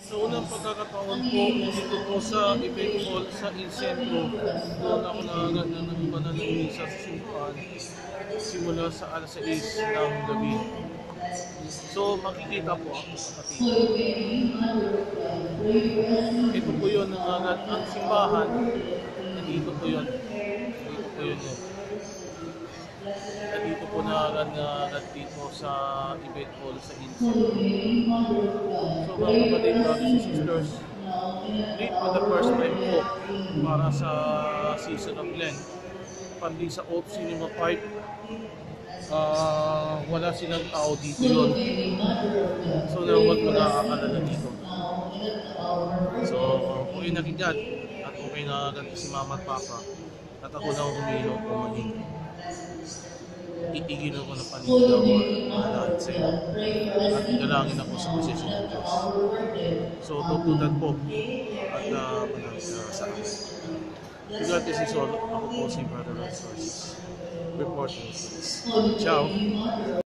Sa unang pagkakataon po, dito po sa event hall sa Il Centro, doon ako nag-iba na ng misa sa simbahan simula sa alas 6 ng gabi. So makikita po ako sa kapatid. Ito po yun ang simbahan. Nandito po yun. Dito po yun. Nandito po dito sa event hall sa Il Centro. So mga kapatid, brothers and sisters, late for the first time po para sa season of Lent. Pandi sa Old Cinema Park, wala silang tao dito yun. So huwag mag-aalala dito. So kung kayo nakigat at kung kayo nakagat si mama at papa at ako na humihilaw po maning, itigil ako ng paninigaw at mahalahit sa iyo at igalangin ako sa posisyon ng Diyos. So tutunan po at manang sa akin. God is his all. Ako po si Brother Resources. Reporting. Ciao!